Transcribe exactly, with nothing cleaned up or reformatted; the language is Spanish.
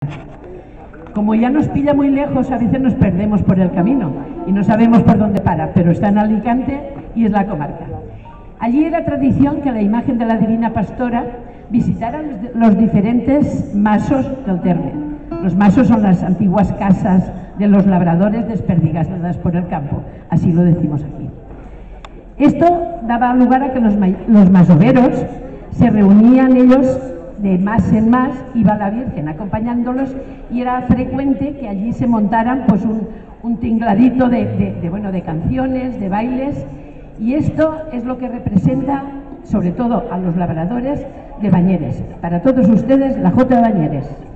Como ya nos pilla muy lejos, a veces nos perdemos por el camino y no sabemos por dónde para, pero está en Alicante y es la comarca. Allí era tradición que la imagen de la Divina Pastora visitara los diferentes masos del terme. Los masos son las antiguas casas de los labradores desperdigadas por el campo, así lo decimos aquí. Esto daba lugar a que los, los masoveros se reunían ellos de más en más, iba la Virgen acompañándolos y era frecuente que allí se montaran pues un, un tingladito de, de, de, bueno, de canciones, de bailes, y esto es lo que representa sobre todo a los labradores de Bañeres. Para todos ustedes, la Jota de Bañeres.